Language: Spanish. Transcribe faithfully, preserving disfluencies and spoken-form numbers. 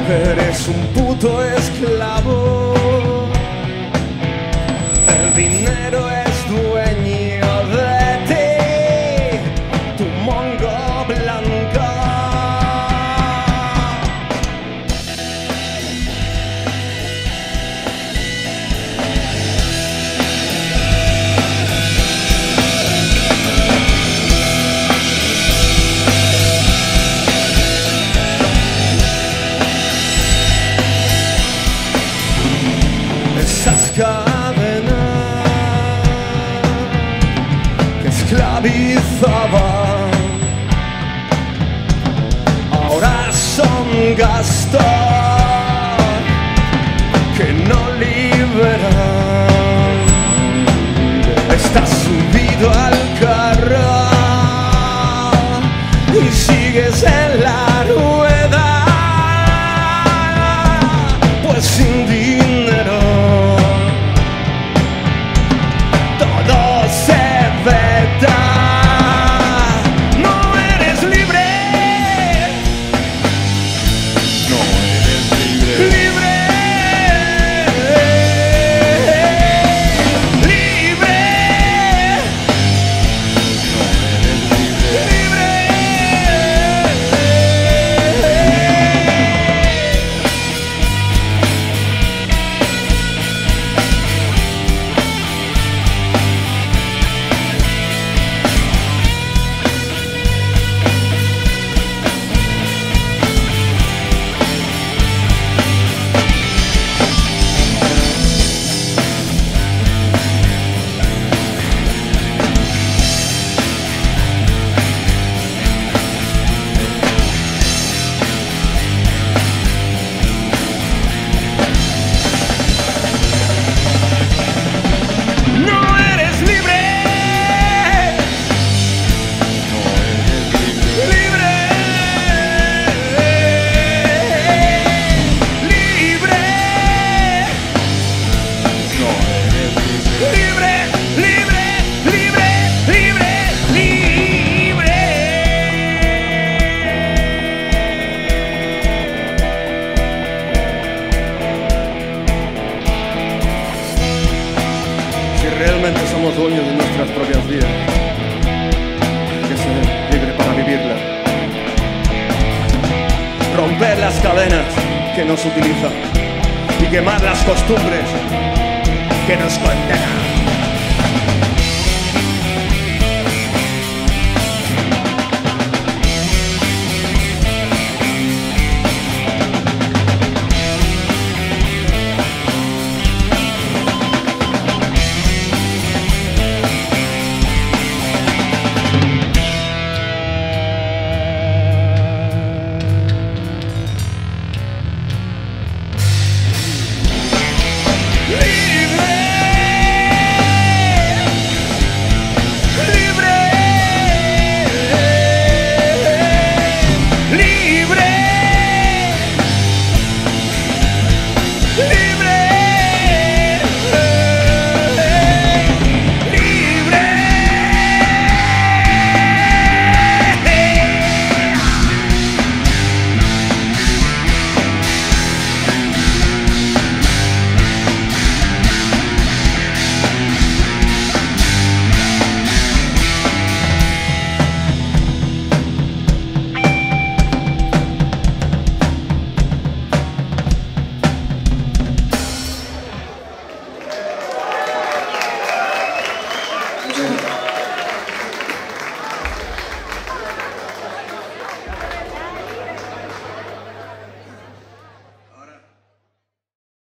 Eres un puto esclavo. El dinero es dueño de ti, tu mongo blanco. Esas cadenas que esclavizaban ahora son gastos que no liberan. Estás subido al carro y sigues en la rueda, pues sin dinero realmente somos dueños de nuestras propias vidas. Hay que ser libre para vivirla. Romper las cadenas que nos utilizan y quemar las costumbres que nos condenan.